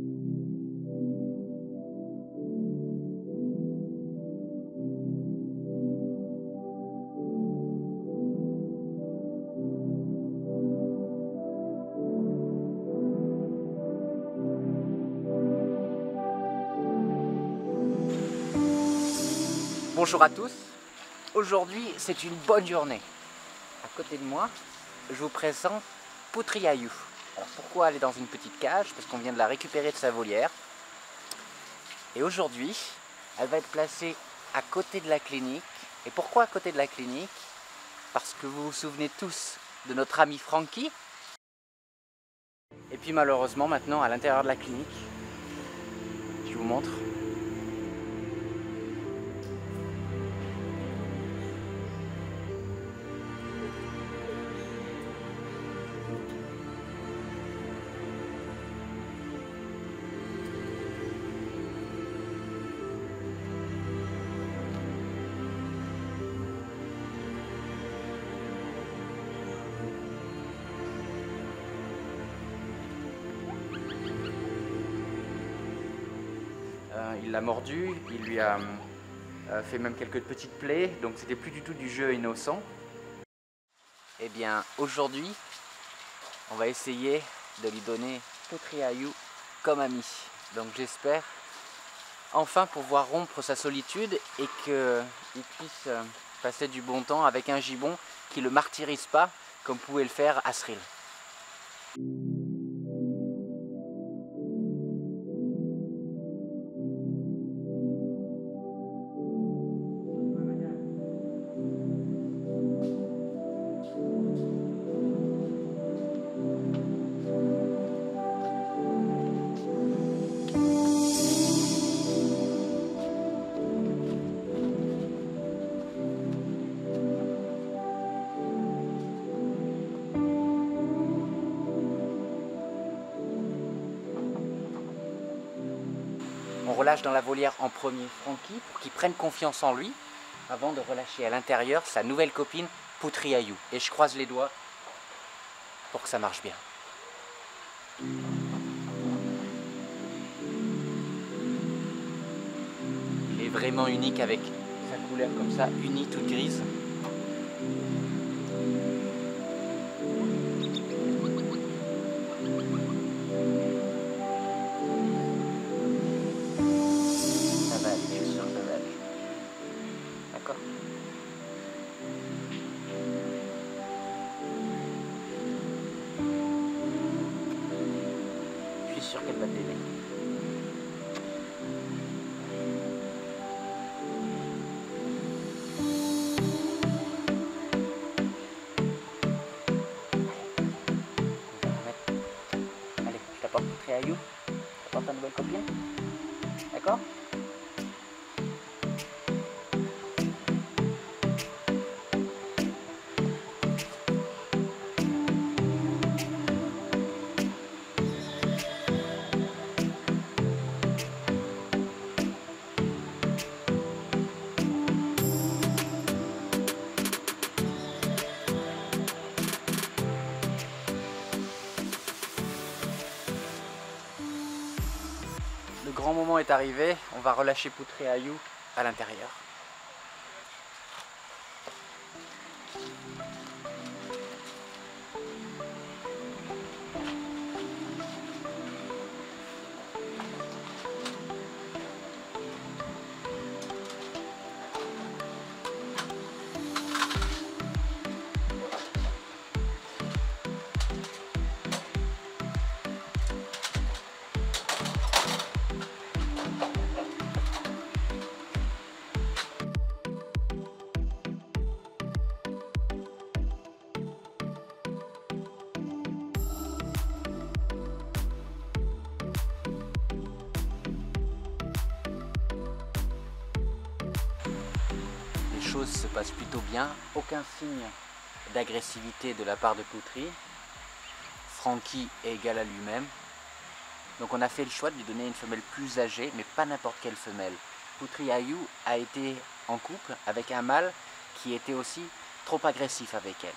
Bonjour à tous, aujourd'hui c'est une bonne journée. À côté de moi, je vous présente Poutriayu. Alors pourquoi elle est dans une petite cage? Parce qu'on vient de la récupérer de sa volière. Et aujourd'hui, elle va être placée à côté de la clinique. Et pourquoi à côté de la clinique? Parce que vous vous souvenez tous de notre ami Frankie. Et puis malheureusement maintenant à l'intérieur de la clinique, je vous montre. Il l'a mordu, il lui a fait même quelques petites plaies, donc c'était plus du tout du jeu innocent. Et bien aujourd'hui, on va essayer de lui donner Poutriayu comme ami. Donc j'espère enfin pouvoir rompre sa solitude et qu'il puisse passer du bon temps avec un gibbon qui ne le martyrise pas comme pouvait le faire Asriel. On relâche dans la volière en premier Frankie pour qu'il prenne confiance en lui avant de relâcher à l'intérieur sa nouvelle copine Poutriayu. Et je croise les doigts pour que ça marche bien. Il est vraiment unique avec sa couleur comme ça, unie, toute grise. D'accord. Je suis sûr qu'elle va t'aider. Allez, je t'apporte Poutriayu. Je t'apporte ta nouvelle copine. D'accord? Le grand moment est arrivé, on va relâcher Poutriayu à l'intérieur. Les choses se passent plutôt bien, aucun signe d'agressivité de la part de Poutri. Frankie est égal à lui-même. Donc on a fait le choix de lui donner une femelle plus âgée, mais pas n'importe quelle femelle. Poutriayu a été en couple avec un mâle qui était aussi trop agressif avec elle.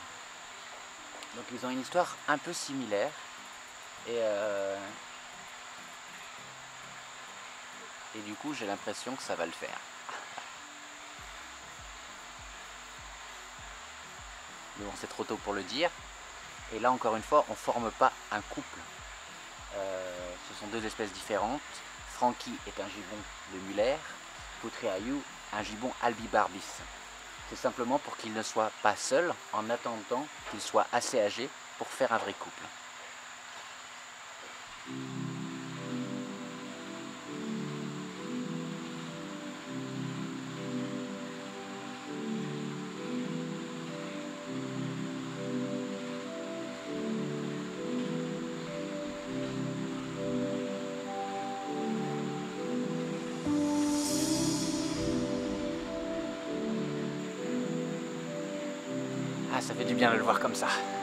Donc ils ont une histoire un peu similaire. Et Et du coup, j'ai l'impression que ça va le faire. Mais bon, c'est trop tôt pour le dire. Et là, encore une fois, on ne forme pas un couple. Ce sont deux espèces différentes. Frankie est un gibbon de Muller, Putriayu un gibbon albibarbis. C'est simplement pour qu'il ne soit pas seul en attendant qu'il soit assez âgé pour faire un vrai couple. Ah, ça fait du bien de le voir comme ça.